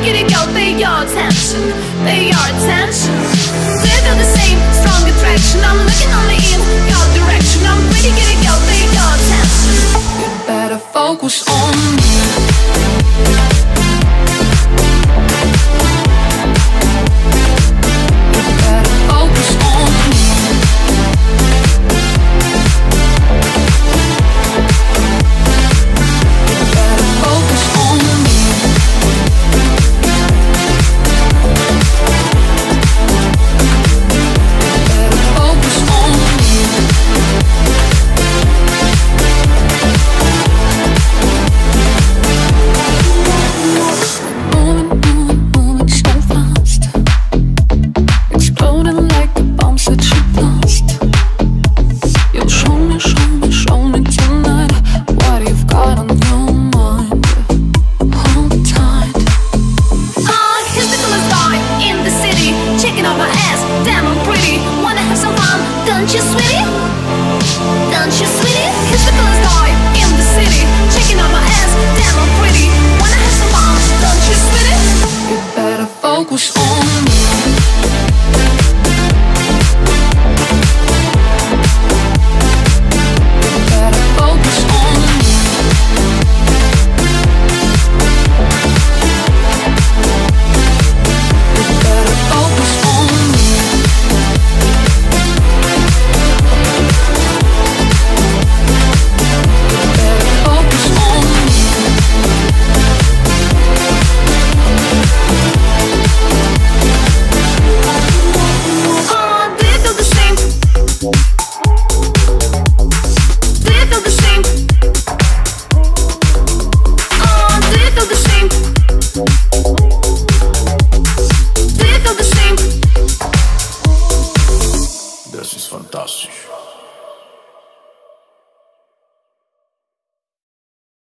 get it, girl, pay your attention, pay your attention. Do you feel the same strong attraction? I'm looking only in your direction. I'm pretty, get it, girl, pay your attention. You better focus on